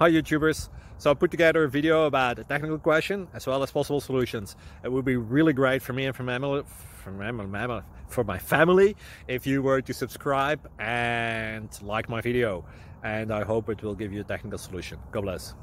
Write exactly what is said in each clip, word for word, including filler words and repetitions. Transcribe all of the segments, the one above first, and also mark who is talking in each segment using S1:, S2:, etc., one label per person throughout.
S1: Hi YouTubers! So I put together a video about a technical question as well as possible solutions. It would be really great for me and for my family, for my, for my family if you were to subscribe and like my video. And I hope it will give you a technical solution. God bless.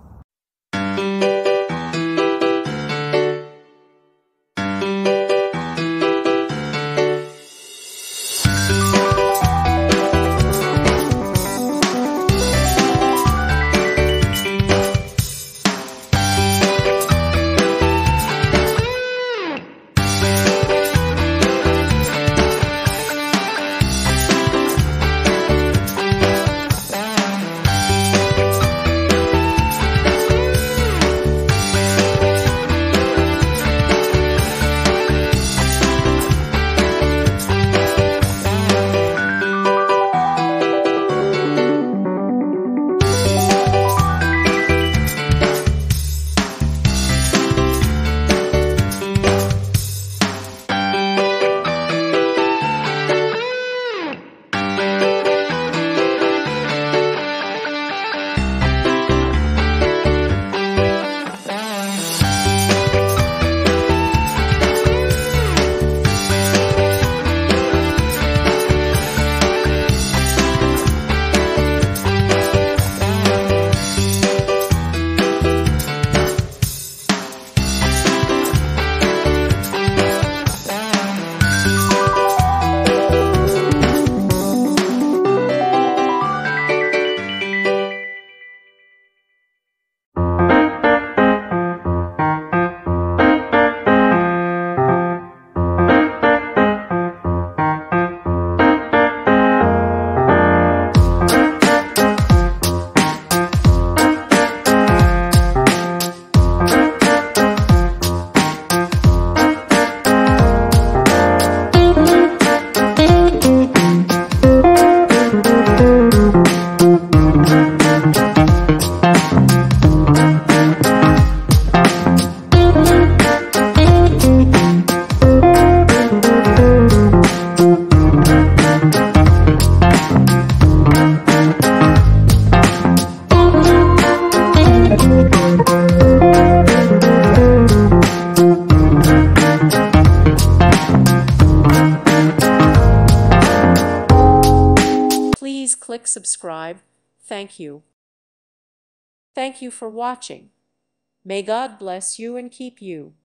S2: Please click subscribe. Thank you. Thank you for watching. May God bless you and keep you.